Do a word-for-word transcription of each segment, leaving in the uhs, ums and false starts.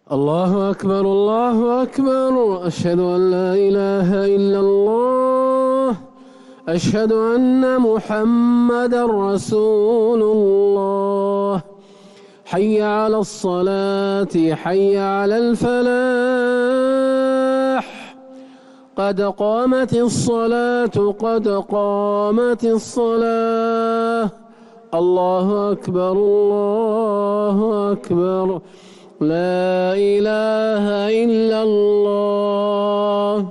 الله أكبر الله أكبر، أشهد أن لا إله إلا الله، أشهد أن محمدا رسول الله. حي على الصلاة، حي على الفلاح، قد قامت الصلاة قد قامت الصلاة. الله أكبر الله أكبر، لا إله إلا الله.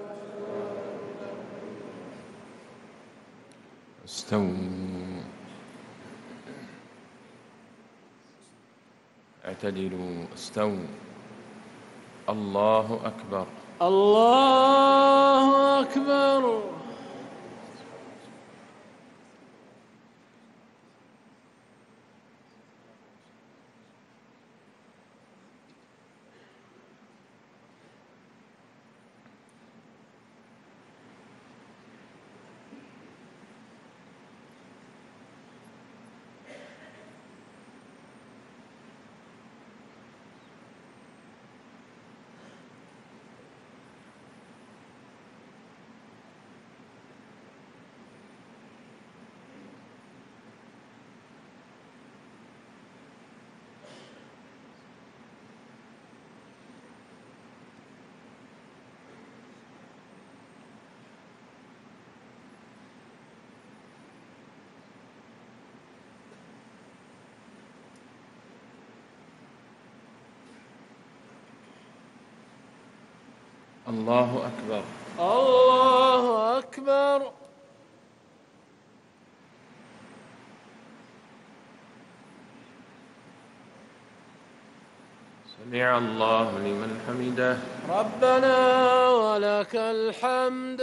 استووا، اعتدلوا، استووا. الله أكبر الله أكبر. الله أكبر الله أكبر. سمع الله لمن حمده. ربنا ولك الحمد.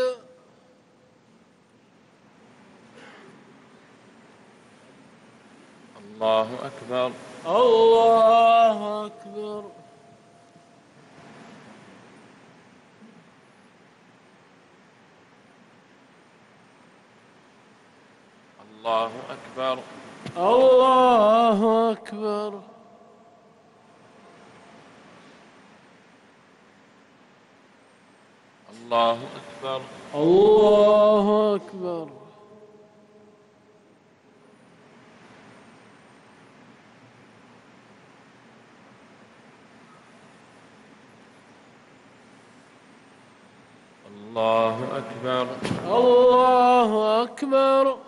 الله أكبر الله أكبر. الله أكبر الله أكبر. الله أكبر الله أكبر. الله أكبر الله أكبر.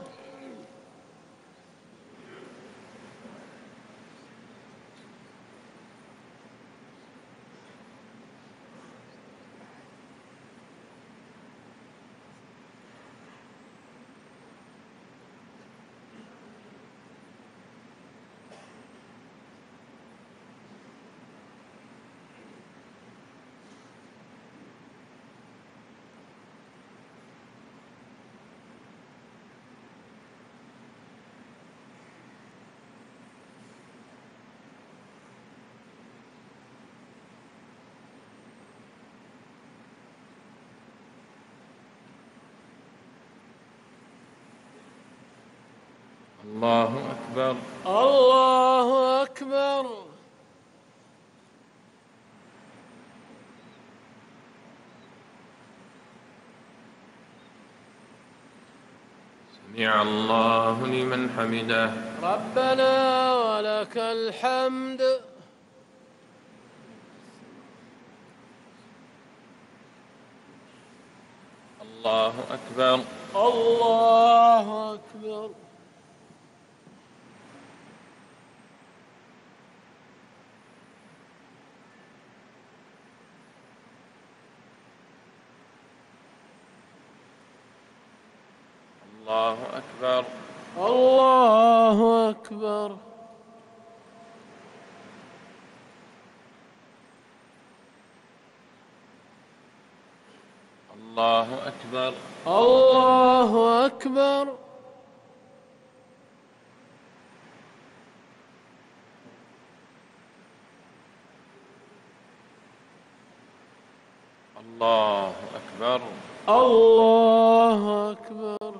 الله أكبر الله أكبر. سمع الله لمن حمده. ربنا ولك الحمد. الله أكبر الله أكبر. الله أكبر الله أكبر. الله أكبر الله أكبر. الله أكبر الله أكبر.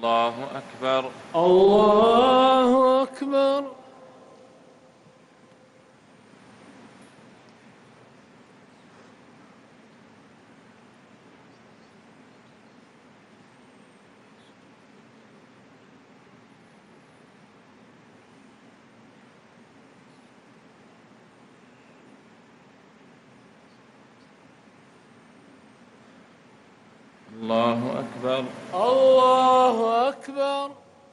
الله أكبر. الله أكبر. الله أكبر. الله أكبر.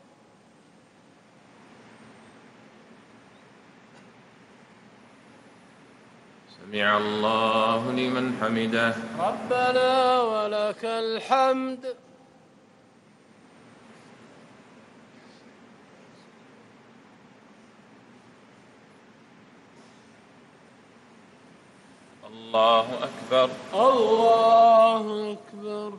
سمع الله لمن حمده. ربنا ولك الحمد. الله أكبر. الله أكبر.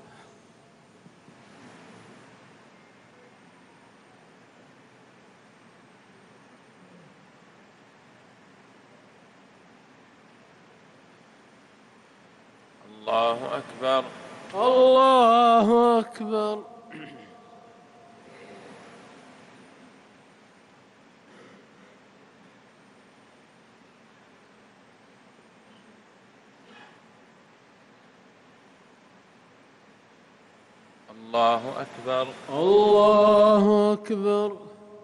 الله أكبر. الله أكبر. الله أكبر. الله أكبر.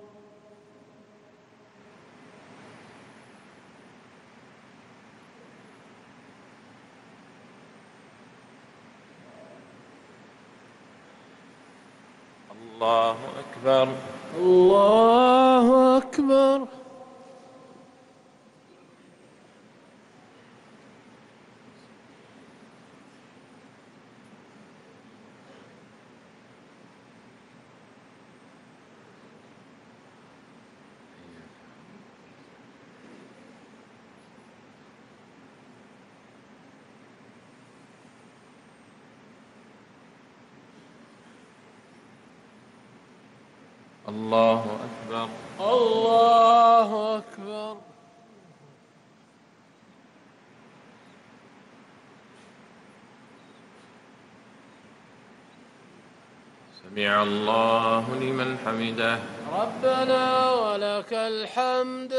الله أكبر. الله أكبر. الله أكبر. الله أكبر. سمع الله لمن حمده. ربنا ولك الحمد.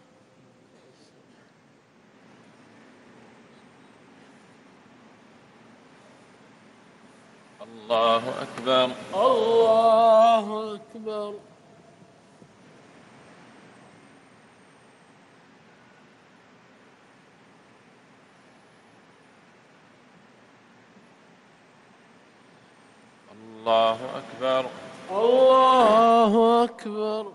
الله أكبر. الله أكبر. الله أكبر. الله أكبر.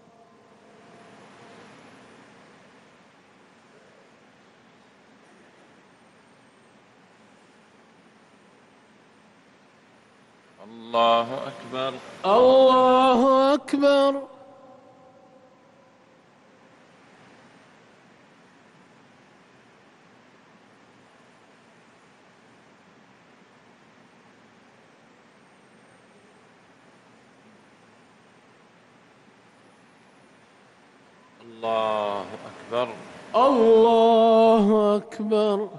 الله أكبر. الله أكبر. الله أكبر. الله أكبر.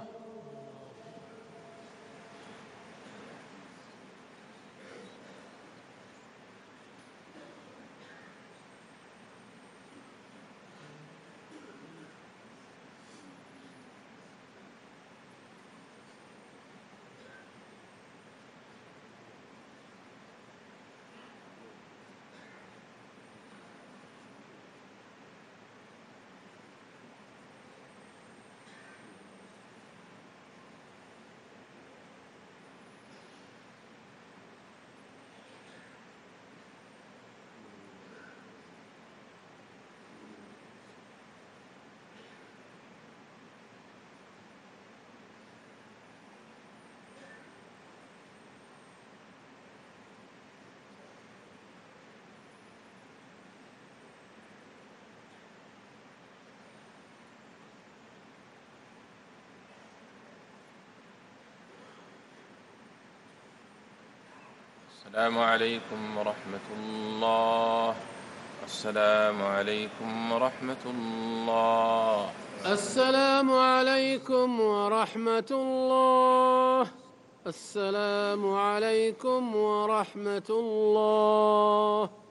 السلام عليكم ورحمة الله. السلام عليكم ورحمة الله. السلام عليكم ورحمة الله. السلام عليكم ورحمة الله.